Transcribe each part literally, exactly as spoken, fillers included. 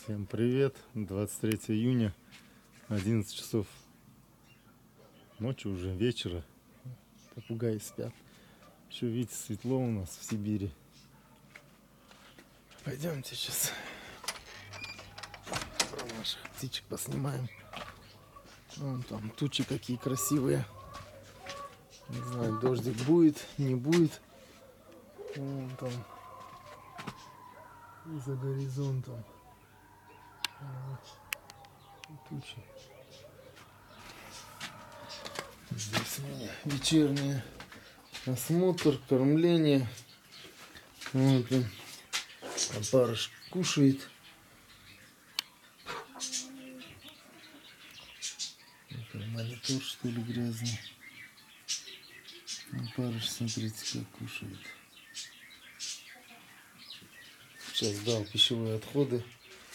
Всем привет! двадцать третьего июня, одиннадцать часов ночи, уже вечера. Попугаи спят. Еще, видите, светло у нас в Сибири. Пойдемте сейчас про наших птичек поснимаем. Вон там тучи какие красивые. Не знаю, дождик будет, не будет. Вон там и за горизонтом тучи. Здесь у меня вечерний осмотр, кормление. Вот он. Опарыш кушает. Это монитор, что ли, грязный. Опарыш, смотрите, как кушает. Сейчас дал пищевые отходы.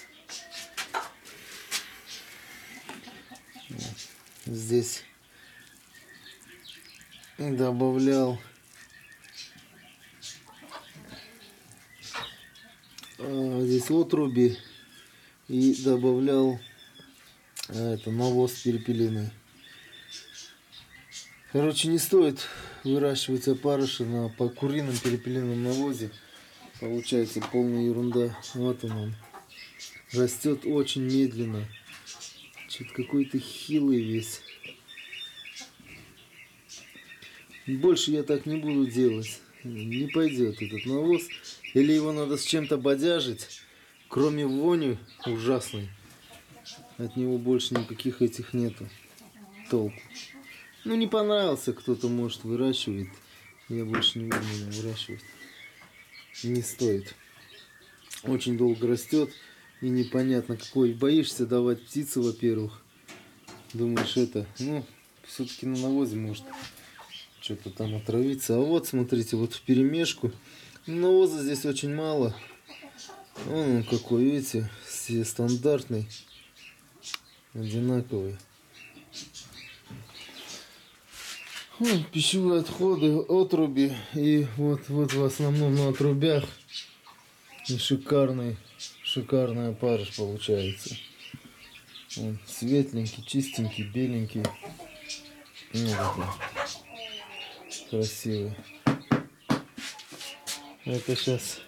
Здесь добавлял а, здесь отруби и добавлял а, это навоз перепелиный. Короче, не стоит выращивать опарыши на по курином перепелином навозе. Получается полная ерунда. Вот он, он. Растет очень медленно. Что-то какой-то хилый весь. Больше я так не буду делать. Не пойдет этот навоз. Или его надо с чем-то бодяжить. Кроме вони ужасной. От него больше никаких этих нету толку. Ну, не понравился, кто-то может выращивает. Я больше не буду его выращивать. Не стоит. Очень долго растет. И непонятно какой. Боишься давать птице, во-первых. Думаешь, это, ну, все-таки на навозе может что-то там отравиться. А вот, смотрите, вот в перемешку. Навоза здесь очень мало. Вон он какой, видите, все стандартный. Одинаковый. Вот, пищевые отходы, отруби. И вот, вот в основном на отрубях. И шикарный. Шикарный опарыш получается. Он светленький, чистенький, беленький. Ну, такой красивый. Это сейчас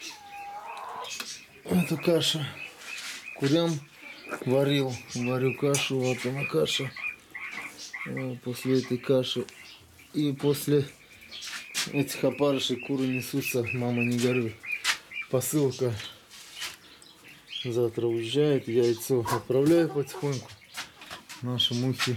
это каша. Курям варил. Варю кашу. Вот она каша. После этой каши и после этих опарышей куры несутся. Мама, не горюй. Посылка. Завтра уезжает, яйцо отправляю потихоньку. Наши мухи.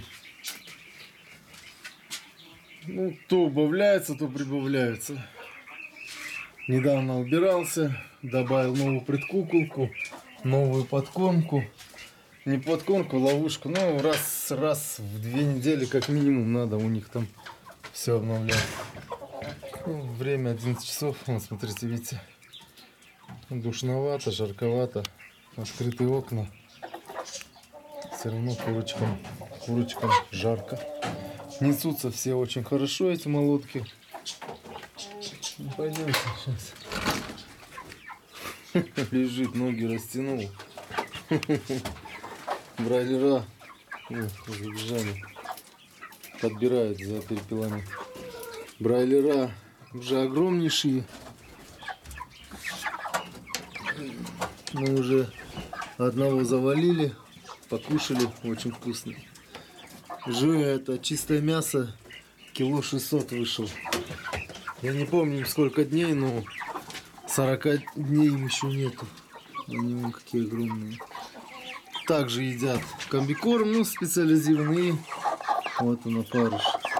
Ну, то убавляется, то прибавляется. Недавно убирался, добавил новую предкуколку, новую подкормку. Не подкормку, ловушку. Ну, раз, раз в две недели как минимум надо у них там все обновлять. Ну, время одиннадцать часов. Вон, смотрите, видите. Душновато, жарковато. Открытые окна. Все равно курочкам, курочкам жарко. Несутся все очень хорошо, эти молотки. Пойдемте сейчас. Лежит, ноги растянул. Бройлера забежали. Подбирают за перепелами. Бройлера уже огромнейшие. Мы уже одного завалили, покушали, очень вкусно. Жую это чистое мясо, кило шестьсот вышел. Я не помню сколько дней, но сорок дней им еще нету. Они вон какие огромные. Также едят комбикорм, ну, специализированный. Вот он, опарыш.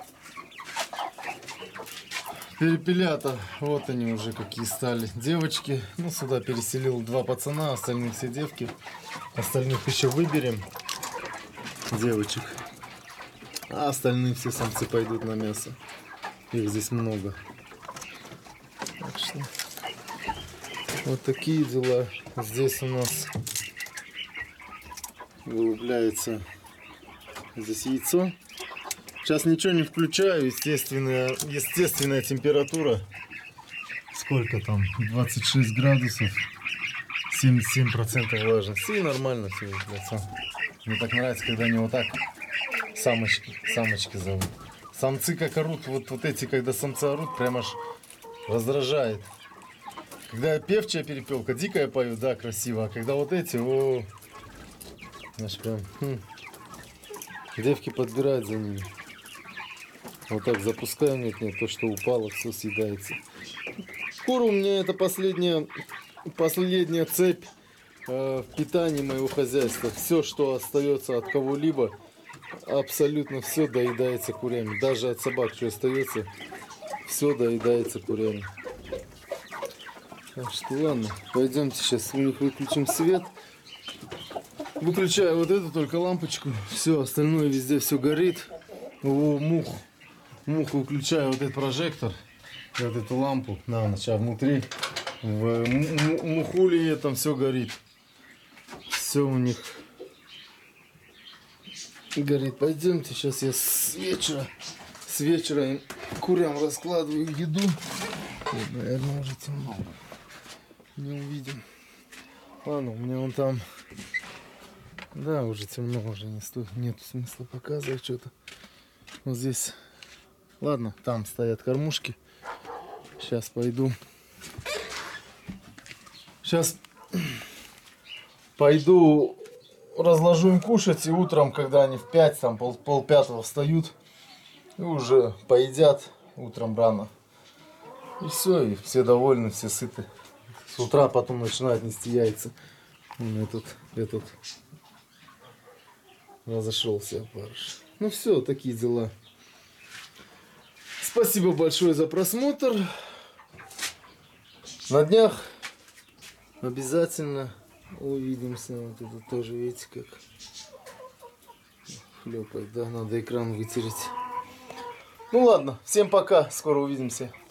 Перепелята, вот они уже какие стали. Девочки, ну, сюда переселил два пацана, остальные все девки. Остальных еще выберем, девочек. А остальные все самцы пойдут на мясо. Их здесь много. Так что вот такие дела. Здесь у нас вылупляется здесь яйцо. Сейчас ничего не включаю, естественная, естественная температура. Сколько там? двадцать шесть градусов семьдесят семь процентов влажности. И нормально все. Мне так нравится, когда они вот так самочки, самочки зовут. Самцы как орут, вот, вот эти, когда самцы орут, прям аж раздражает. Когда певчая перепелка, дикая поют, да, красиво. А когда вот эти, о, аж прям, хм. Девки подбирают за ними. Вот так запускаю, нет, нет, то, что упало, все съедается. Куры у меня это последняя, последняя цепь э, в питании моего хозяйства. Все, что остается от кого-либо, абсолютно все доедается курями. Даже от собак, что остается, все доедается курями. Так что ладно, пойдемте сейчас у них выключим свет. Выключаю вот эту только лампочку. Все, остальное везде все горит. О, мух. Мух выключаю вот этот прожектор. Вот эту лампу на ночь. А внутри в мухуле там все горит. Все у них горит. Пойдемте, сейчас я с вечера, с вечера им курям раскладываю еду. Вот, наверное, уже темно. Не увидим. Ладно, у меня вон там. Да, уже темно, уже не стоит, нет смысла показывать что-то. Вот здесь. Ладно, там стоят кормушки. Сейчас пойду. Сейчас пойду разложу им кушать, и утром, когда они в пять, там пол, пол пятого встают, и уже поедят утром рано. И все, и все довольны, все сыты. С утра потом начинают нести яйца. Вон этот, этот разошелся опарыш. Ну все, такие дела. Спасибо большое за просмотр. На днях обязательно увидимся. Вот это тоже, видите, как хлёпает, да? Надо экран вытереть. Ну ладно, всем пока, скоро увидимся.